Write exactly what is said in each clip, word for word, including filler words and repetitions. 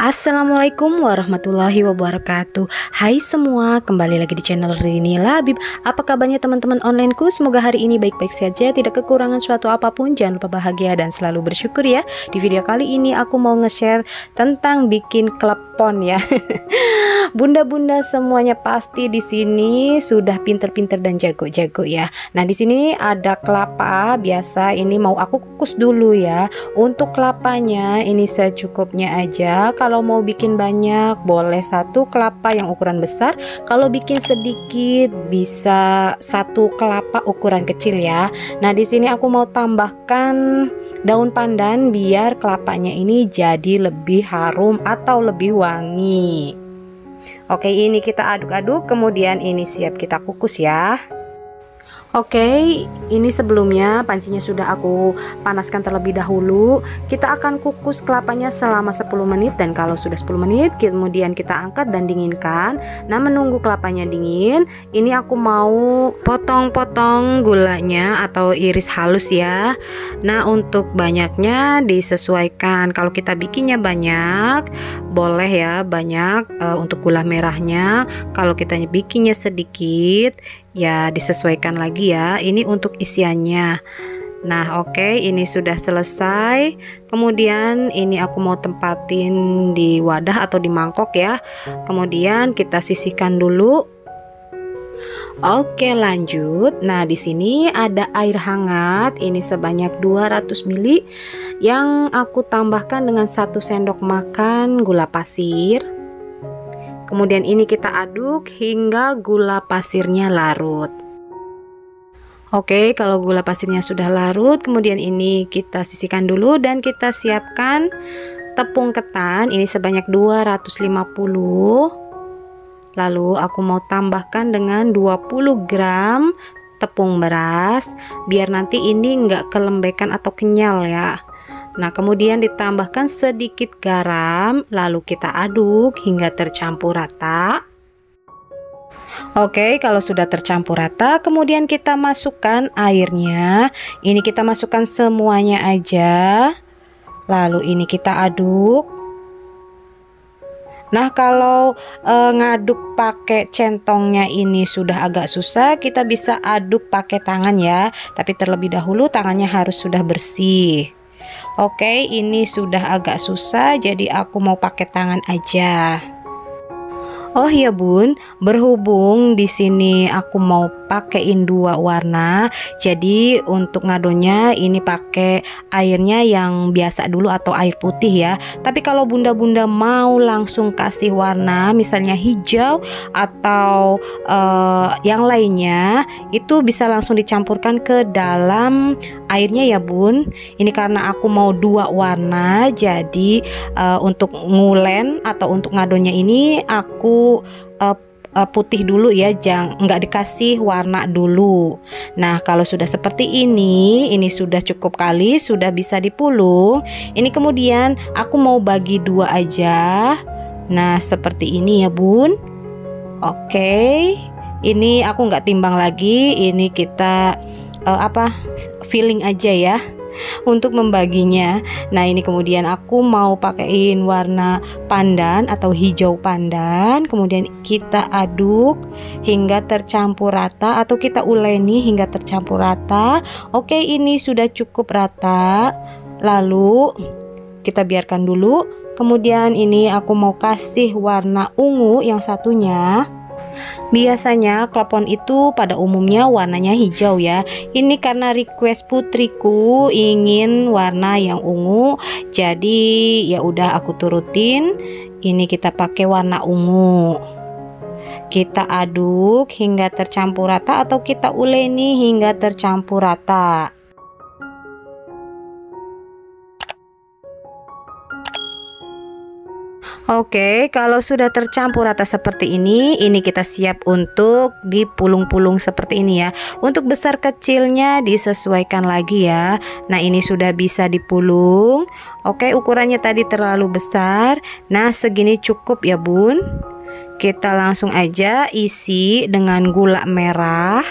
Assalamualaikum warahmatullahi wabarakatuh. Hai semua, kembali lagi di channel Rini Labib. Apa kabarnya teman-teman onlineku? Semoga hari ini baik-baik saja, tidak kekurangan suatu apapun. Jangan lupa bahagia dan selalu bersyukur ya. Di video kali ini aku mau nge-share tentang bikin klepon ya. Bunda-bunda semuanya pasti di sini sudah pinter-pinter dan jago-jago ya. Nah, di sini ada kelapa, biasa ini mau aku kukus dulu ya. Untuk kelapanya ini secukupnya aja. Kalau mau bikin banyak boleh satu kelapa yang ukuran besar. Kalau bikin sedikit bisa satu kelapa ukuran kecil ya. Nah, di sini aku mau tambahkan daun pandan biar kelapanya ini jadi lebih harum atau lebih wangi. Oke, ini kita aduk-aduk, kemudian ini siap kita kukus ya. Oke, ini sebelumnya pancinya sudah aku panaskan terlebih dahulu. Kita akan kukus kelapanya selama sepuluh menit, dan kalau sudah sepuluh menit kemudian kita angkat dan dinginkan. Nah, menunggu kelapanya dingin, ini aku mau potong-potong gulanya atau iris halus ya. Nah, untuk banyaknya disesuaikan. Kalau kita bikinnya banyak, boleh ya banyak e, untuk gula merahnya. Kalau kita bikinnya sedikit, ya disesuaikan lagi ya. Ini untuk isiannya. Nah, oke, okay, ini sudah selesai. Kemudian ini aku mau tempatin di wadah atau di mangkok ya. Kemudian kita sisihkan dulu. Oke, lanjut. Nah, di sini ada air hangat. Ini sebanyak dua ratus mililiter yang aku tambahkan dengan satu sendok makan gula pasir. Kemudian ini kita aduk hingga gula pasirnya larut. Oke, kalau gula pasirnya sudah larut, kemudian ini kita sisihkan dulu dan kita siapkan tepung ketan. Ini sebanyak dua ratus lima puluh. Lalu aku mau tambahkan dengan dua puluh gram tepung beras biar nanti ini enggak kelembekan atau kenyal ya. Nah, kemudian ditambahkan sedikit garam, lalu kita aduk hingga tercampur rata. Oke, kalau sudah tercampur rata, kemudian kita masukkan airnya. Ini kita masukkan semuanya aja. Lalu ini kita aduk. Nah, kalau e, ngaduk pakai centongnya ini sudah agak susah, kita bisa aduk pakai tangan ya. Tapi terlebih dahulu tangannya harus sudah bersih. Oke, ini sudah agak susah, jadi aku mau pakai tangan aja. Oh iya bun, berhubung di sini aku mau pakein dua warna, jadi untuk ngadonya ini pakai airnya yang biasa dulu atau air putih ya. Tapi kalau bunda-bunda mau langsung kasih warna, misalnya hijau atau uh, yang lainnya, itu bisa langsung dicampurkan ke dalam airnya ya bun. Ini karena aku mau dua warna, jadi uh, untuk ngulen atau untuk ngadonya ini aku Uh, uh, putih dulu ya, jangan nggak dikasih warna dulu. Nah, kalau sudah seperti ini, ini sudah cukup kali, sudah bisa dipulung. Ini kemudian aku mau bagi dua aja. Nah, seperti ini ya bun. Oke, ini aku nggak timbang lagi, ini kita uh, apa feeling aja ya untuk membaginya. Nah, ini kemudian aku mau pakein warna pandan atau hijau pandan, kemudian kita aduk hingga tercampur rata atau kita uleni hingga tercampur rata. Oke, ini sudah cukup rata. Lalu kita biarkan dulu. Kemudian ini aku mau kasih warna ungu yang satunya. Biasanya klepon itu pada umumnya warnanya hijau ya. Ini karena request putriku ingin warna yang ungu, jadi ya udah aku turutin. Ini kita pakai warna ungu. Kita aduk hingga tercampur rata atau kita uleni hingga tercampur rata. Oke, kalau sudah tercampur rata seperti ini, ini kita siap untuk dipulung-pulung seperti ini ya. Untuk besar kecilnya disesuaikan lagi ya. Nah, ini sudah bisa dipulung. Oke, ukurannya tadi terlalu besar. Nah, segini cukup ya bun. Kita langsung aja isi dengan gula merah.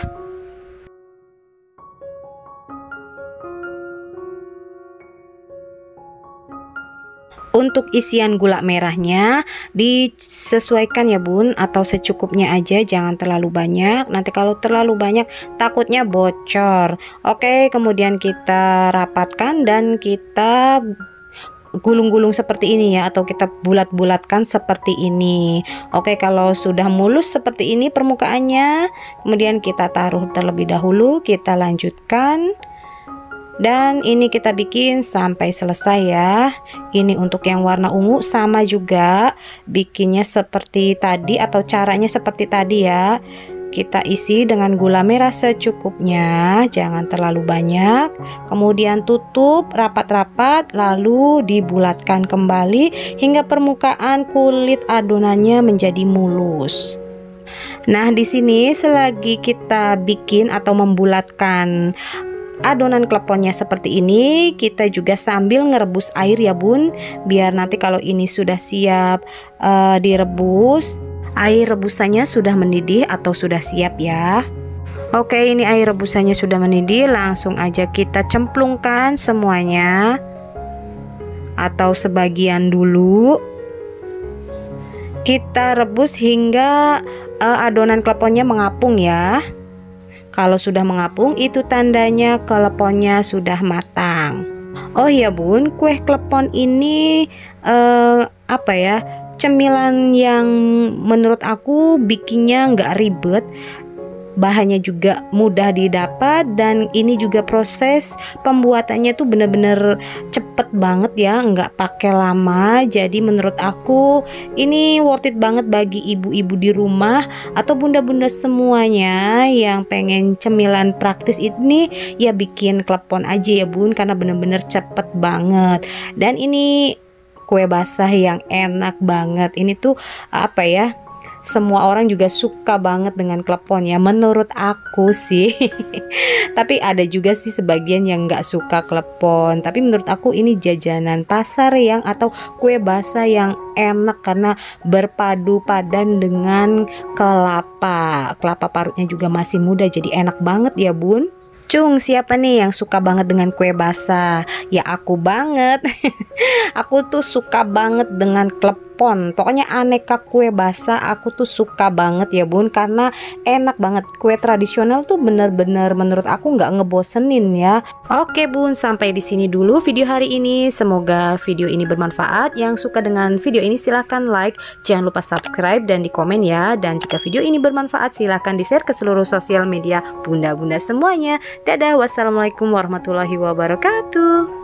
Untuk isian gula merahnya disesuaikan ya bun, atau secukupnya aja, jangan terlalu banyak. Nanti kalau terlalu banyak takutnya bocor. Oke, kemudian kita rapatkan dan kita gulung-gulung seperti ini ya, atau kita bulat-bulatkan seperti ini. Oke, kalau sudah mulus seperti ini permukaannya, kemudian kita taruh terlebih dahulu, kita lanjutkan. Dan ini kita bikin sampai selesai ya. Ini untuk yang warna ungu sama juga, bikinnya seperti tadi atau caranya seperti tadi ya. Kita isi dengan gula merah secukupnya, jangan terlalu banyak. Kemudian tutup rapat-rapat, lalu dibulatkan kembali hingga permukaan kulit adonannya menjadi mulus. Nah, di sini selagi kita bikin atau membulatkan adonan kleponnya seperti ini, kita juga sambil ngerebus air ya bun, biar nanti kalau ini sudah siap uh, direbus, air rebusannya sudah mendidih atau sudah siap ya. Oke, ini air rebusannya sudah mendidih, langsung aja kita cemplungkan semuanya atau sebagian dulu. Kita rebus hingga uh, adonan kleponnya mengapung ya. Kalau sudah mengapung itu tandanya kleponnya sudah matang. Oh iya bun, kue klepon ini eh, apa ya, cemilan yang menurut aku bikinnya nggak ribet, bahannya juga mudah didapat, dan ini juga proses pembuatannya tuh bener-bener cepet banget ya, nggak pakai lama. Jadi menurut aku ini worth it banget bagi ibu-ibu di rumah atau bunda-bunda semuanya yang pengen cemilan praktis ini, ya bikin klepon aja ya bun, karena bener-bener cepet banget. Dan ini kue basah yang enak banget. Ini tuh apa ya, semua orang juga suka banget dengan klepon ya, menurut aku sih. Tapi ada juga sih sebagian yang nggak suka klepon. Tapi menurut aku ini jajanan pasar yang atau kue basah yang enak karena berpadu padan dengan kelapa. Kelapa parutnya juga masih muda, jadi enak banget ya bun. Cung, siapa nih yang suka banget dengan kue basah? Ya aku banget. Aku tuh suka banget dengan klepon. Pokoknya aneka kue basah aku tuh suka banget ya bun, karena enak banget. Kue tradisional tuh bener-bener menurut aku nggak ngebosenin ya. Oke bun, sampai di sini dulu video hari ini. Semoga video ini bermanfaat. Yang suka dengan video ini silahkan like, jangan lupa subscribe dan di komen ya. Dan jika video ini bermanfaat silahkan di share ke seluruh sosial media bunda-bunda semuanya. Dadah, wassalamualaikum warahmatullahi wabarakatuh.